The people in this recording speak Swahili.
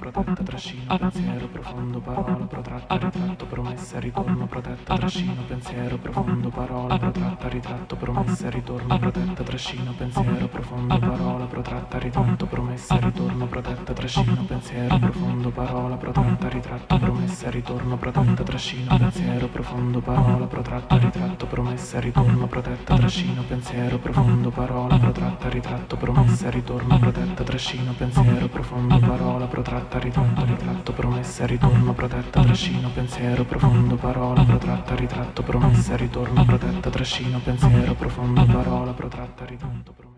protetta, trascino, pensiero profondo, parola protratta, ritratto, promessa, ritorno, protetta, trascino, pensiero profondo, parola protratta, ritratto, promessa, ritorno, protetta, trascino, pensiero profondo, parola protratta, ritratto, promessa, ritorno, protetta, trascino, pensiero profondo, parola protratta, ritratto, promessa, ritorno, protetta, trascino, pensiero profondo, parola protratta, ritratto, promessa, ritorno, protetta, trascino, pensiero profondo, parola protratta, ritratto, promessa, ritorno, protetta, trascino, pensiero profondo, parola protratta, ritratto, promessa, ritorno, protetta, trascino, pensiero profondo, parola protratta, ritratto, promessa, ritorno, protetta, trascino, pensiero profondo, parola protratta, ritratto, promessa.